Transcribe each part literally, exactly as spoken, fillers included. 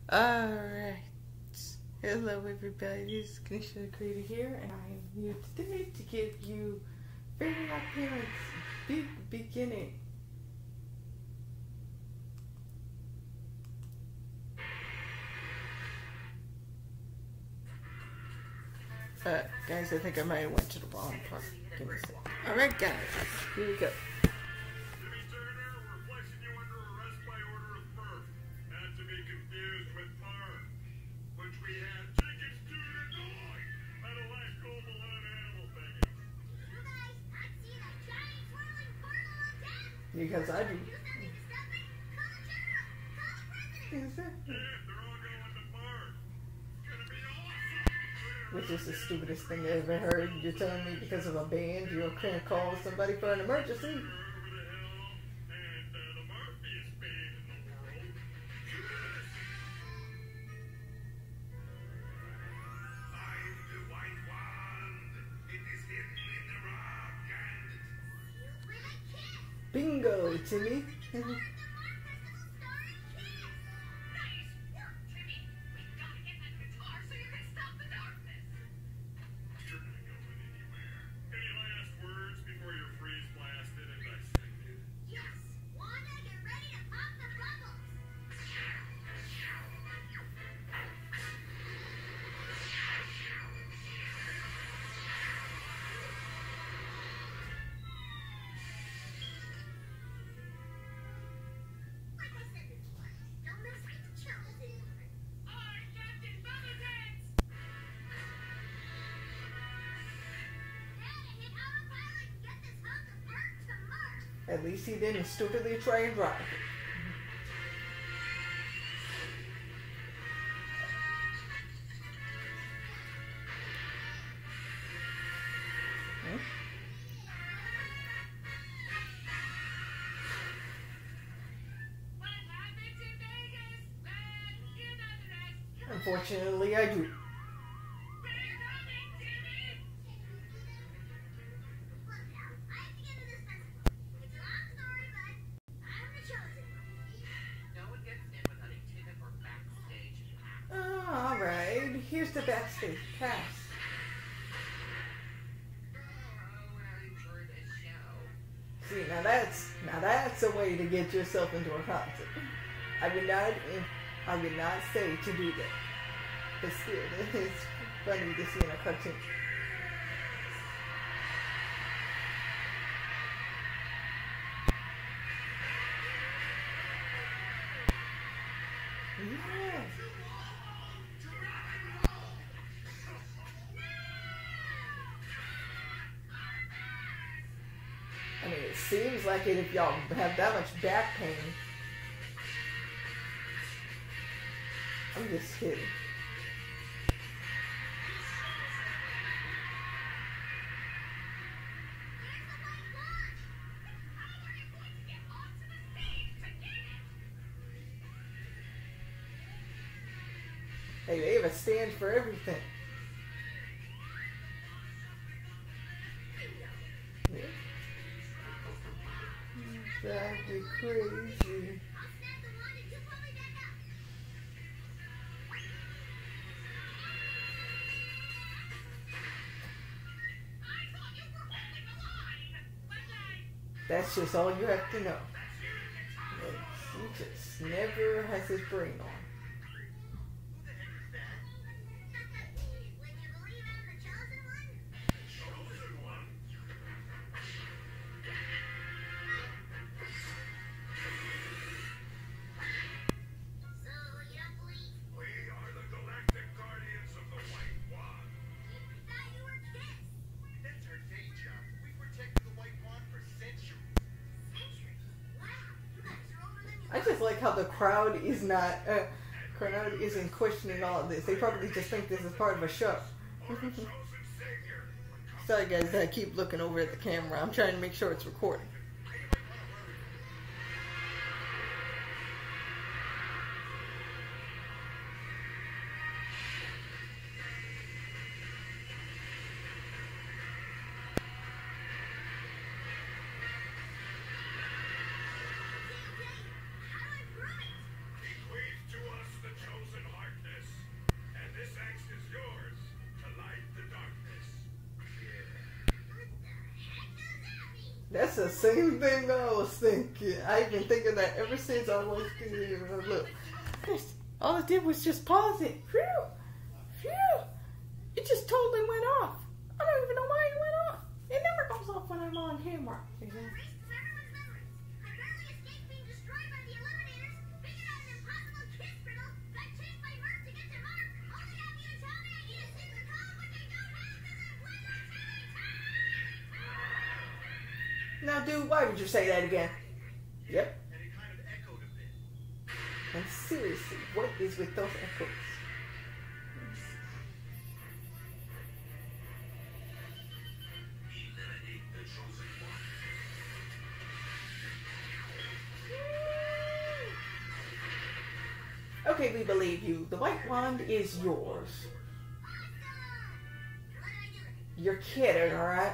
Alright. Hello everybody, this is Kanisha the Creator here, and I am here today to give you Fairy Odd Parents Big Beginning. Uh, guys, I think I might have went to the wrong part. Give me a second. Alright guys, here we go. Because I do. Which is the stupidest thing I ever heard. You're telling me because of a band you can't call somebody for an emergency? Bingo, Timmy. At least he didn't stupidly try and drive it. Hmm? Unfortunately, I do. Here's the backstage pass. See, now that's now that's a way to get yourself into a concert. I would not, I would not say to do that, but still, it's funny to see in a cartoon. Yeah. I mean, it seems like it if y'all have that much back pain. I'm just kidding. Hey, they have a stand for everything. Yeah. Drive me crazy. That's just all you have to know. He just never has his brain on. I just like how the crowd is not, uh, crowd isn't questioning all of this. They probably just think this is part of a show. Sorry guys, I keep looking over at the camera. I'm trying to make sure it's recording. That's the same thing I was thinking. I've been thinking that ever since I was here. Look, all it did was just pause it. Phew, phew. It just totally went off. I don't even know why it went off. It never goes off when I'm on camera. Exactly. Now, dude, why would you say that again? Yep. And it kind of echoed a bit. And seriously, what is with those echoes? Eliminate the chosen one. Okay, we believe you. The white wand is yours. You're kidding, alright?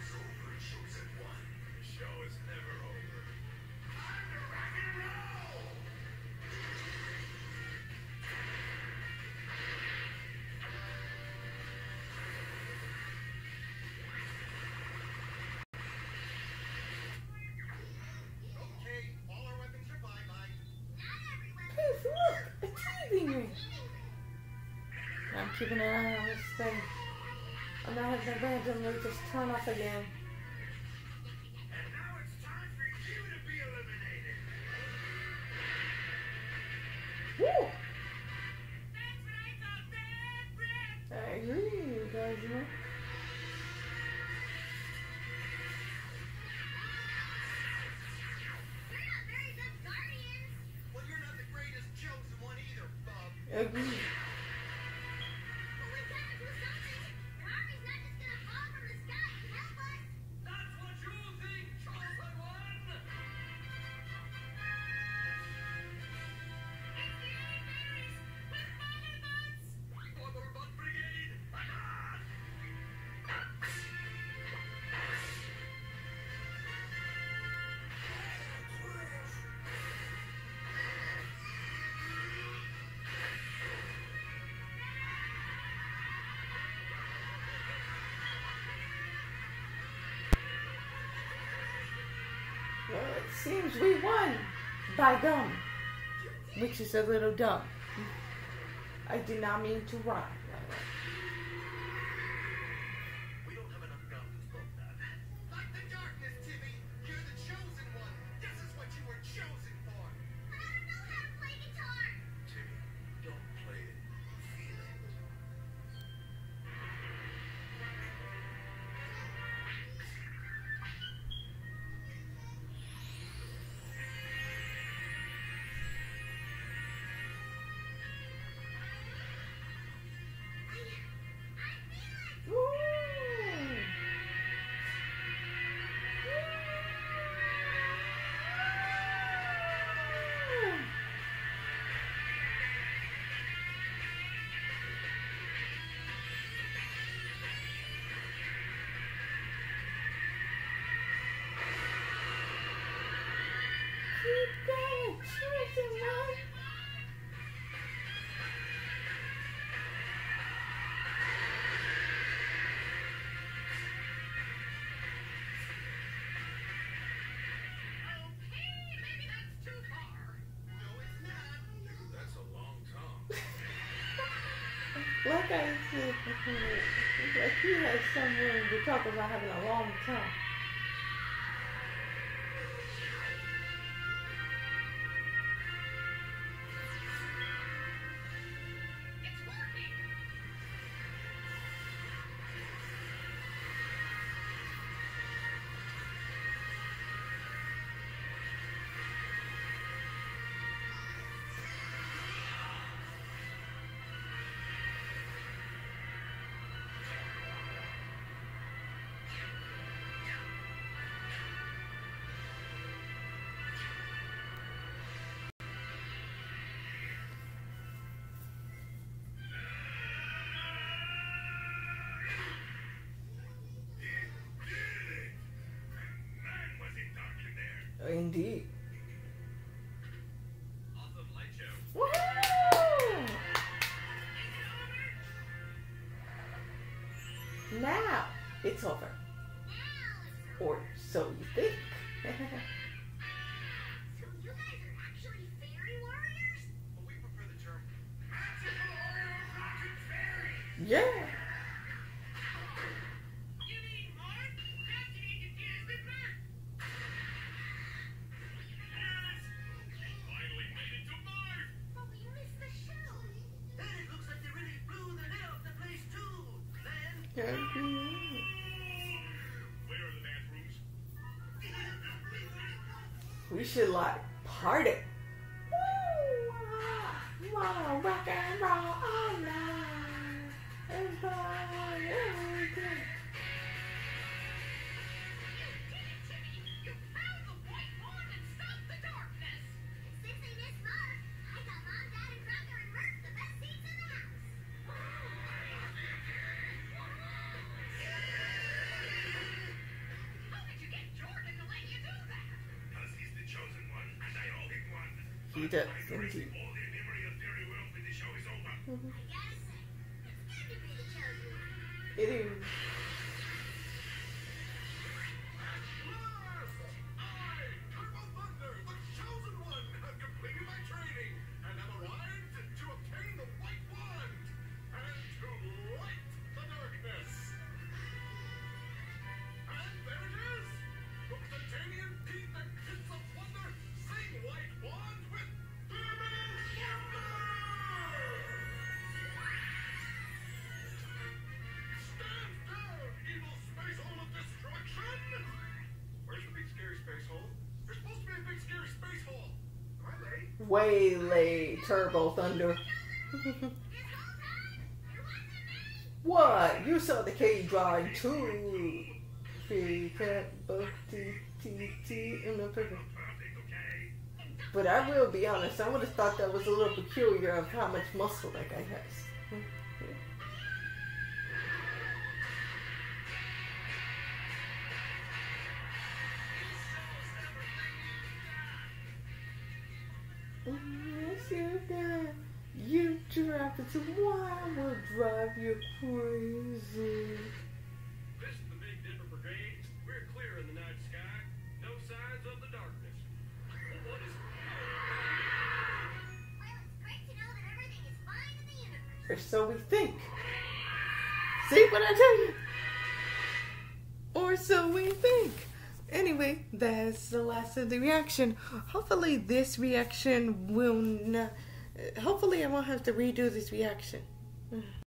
I'm keeping an eye on this thing. I'm not having a randomly just turn off again. And now it's time for you to be eliminated. Woo! I agree, you guys, you know. Well, you're not the greatest chosen one either, Bob. Agree. Well, it seems we won by gum, which is a little dumb. I did not mean to rhyme. We don't have enough gum to stop that. Fight the darkness, Timmy. You're the chosen one. This is what you were chosen for. But I don't know how to play guitar. Timmy, don't play it. Feel it. Like I said before, like he has some room to talk about having a long time. Indeed. Awesome light show. Woohoo! Now it's over. Orders. So you think. So you guys are actually fairy warriors? But we prefer the term magical rocket fairy. Yeah. You mean Mark? Not to be confused with Mark. Yes! We finally made it to Mars! But we missed the show. Hey, it looks like they really blew the lid off the place too. Then, Yeah. where are the bathrooms? We should like party. Woo! Wow, rock and roll all night. Everybody, everything. You found the white wand and stopped the darkness. Since they missed Mark, I got Mom, Dad, and Cracker and Murph the best seats in the house. How did you get Jordan to let you do that? Because he's the chosen one, and I owe him one. He does, I'm indeed. erasing all the memory of Fairy World when the show is over. I gotta say, it's good to be the chosen one. It is. I, Turbo Thunder, the chosen one, have completed my training and have arrived to obtain the white wand and to light the darkness. And there it is! The Titanium Teeth and Kids of Wonder sing White Wand with Turbo Thunder! Stand down, evil space hole of destruction! Where's the big scary space hole? There's supposed to be a big scary space hole. Am I late? Way late, Turbo Thunder. This whole time, there wasn't me. What? You saw the cave drawing too. She can't both T T T in the picture. Perfect, okay? But I will be honest, I would have thought that was a little peculiar of how much muscle that guy has. Yes, you can. You drive it to why will drive you crazy. This is the Big Dipper Brigade. We're clear in the night sky. No signs of the darkness. Well, what is Well, it's great to know that everything is fine in the universe. Or so we think. See what I tell you? Or so we think. Anyway, that's the last of the reaction. Hopefully this reaction will not... Hopefully I won't have to redo this reaction.